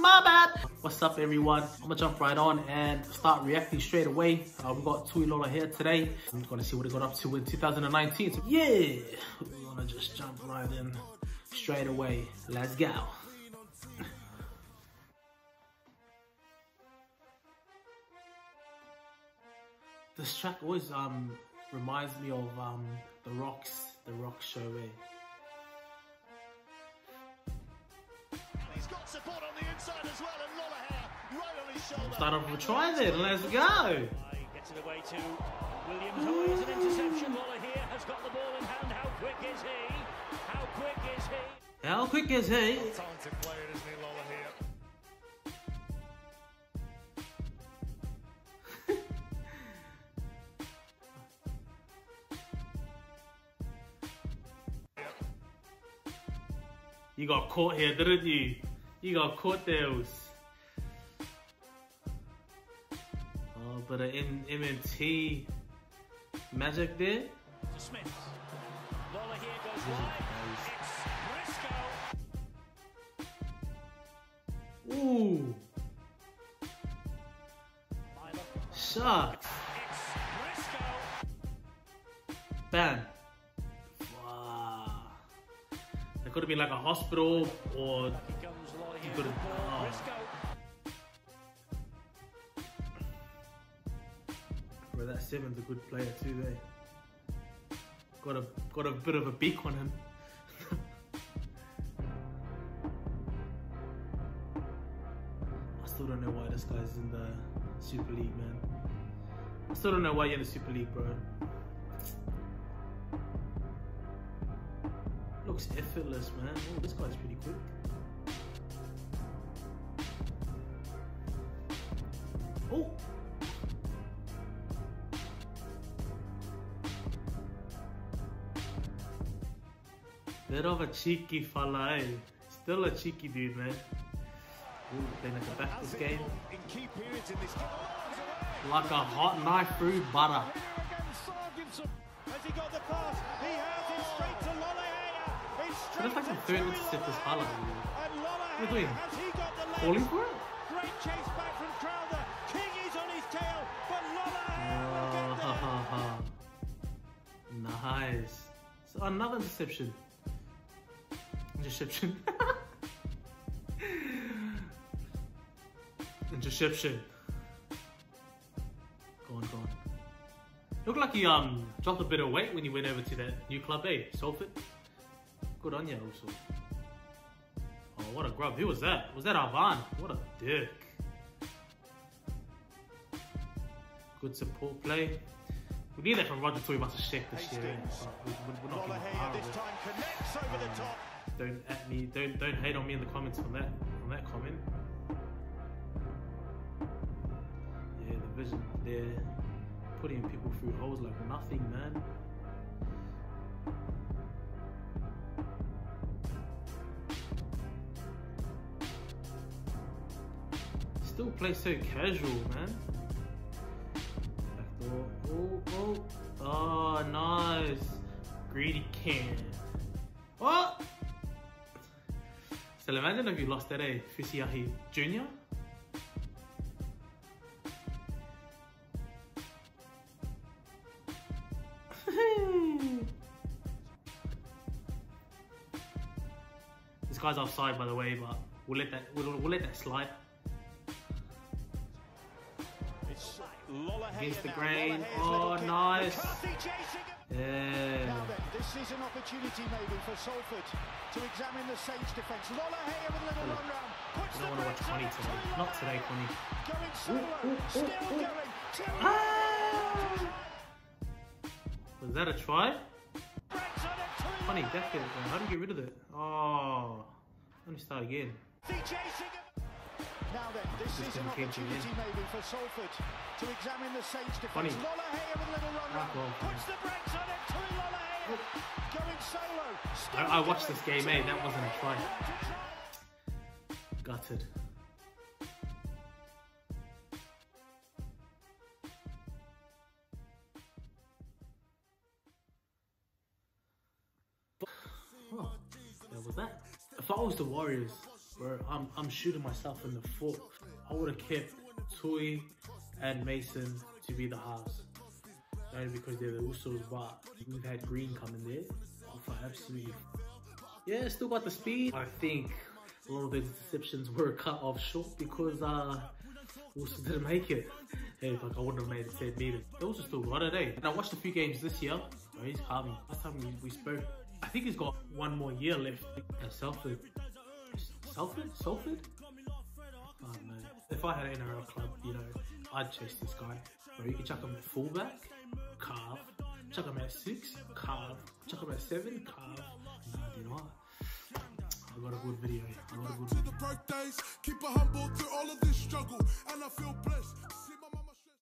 my bad. What's up, everyone? I'm gonna jump right on and start reacting straight away. We've got Tuimoala here today. I'm gonna see what he got up to in 2019. So yeah, we're gonna just jump right in straight away. Let's go. This track always reminds me of the Rock show, eh? He's got support on the inside as well, and Lolohea right on his shoulder. Start off with a try then, let's go! Gets it away to Williams. Oh, it's an interception. Lolohea has got the ball in hand. How quick is he? How quick is he? How quick is he? Talented player, isn't he, Lolohea? You got caught here, didn't you? You got caught there. Oh, but an MMT magic there. To Smith. Lolohea goes wide. It's Briscoe. Ooh. Shucks. It's Briscoe. Bam. It could have been like a hospital, or you could have. Oh. Bro, that Seven's a good player too, eh? Got a bit of a beak on him. I still don't know why this guy's in the Super League, man. I still don't know why you're in the Super League, bro. Looks effortless, man. Oh, this guy's pretty quick. Oh! Bit of a cheeky fella, eh? Still a cheeky dude, man. Ooh, playing at the back of this game. Like a hot knife through butter. Has he got the pass? He has it straight to Lolohea. It looks like the third intercept this highlight. What are you doing? Falling for it? Great chase back from Crowder. King is on his tail, but Lolohea. Nice. So another interception. Interception. Interception. Go on. Looked like he dropped a bit of weight when he went over to that new club, eh? Salford. Good on you also. Oh, what a grub. Who was that? Was that Alvan? What a dick. Good support play. We need that from Roger Tuimoala to shake this year. We're not getting Don't at me. Don't hate on me in the comments on that comment. Yeah, the vision there. Putting people through holes like nothing, man. Still play so casual, man. Backdoor. Oh, nice. Greedy can. What? So imagine if you lost that, eh? Fisiahi Jr. This guy's offside, by the way, but we'll let that slide. Against the grain. Oh, nice. Yeah. Now then, this is an opportunity maybe for Salford to examine the Saints defence. Lolohea with a little run round. I don't want to watch Connie today. Not today, Connie. Going solo. Still going. Was that a try? Funny, that's it. How do you get rid of it? Oh, let me start again. Now then, this is an opportunity maybe for Salford to examine the Saints defence. Lolohea with a little run round. Puts the brakes on it. Tuimoala going solo. I watched this game, eh? That wasn't a try. Gutted. Oh, that was that. If I was the Warriors, bro, I'm shooting myself in the foot. I would have kept Tui and Mason to be the halves. Only because they're the usos, but we've had Green come in there. Oh, for absolutely. Yeah, still got the speed. I think a lot of the interceptions were cut off short because Usos didn't make it. Hey, like I wouldn't have made it 10 meters. They also still got it, eh? And I watched a few games this year. Oh, he's calming. Last time we spoke, I think he's got one more year left at Salford. Salford? Oh man. If I had an NRL club, you know, I'd chase this guy. Bro, you can chuck him at fullback, carve. Chuck him at 6, carve. Chuck him at 7, carve. Nah, do not. I got a good video. To the birthdays, keep it humble through all of this struggle, and I feel blessed.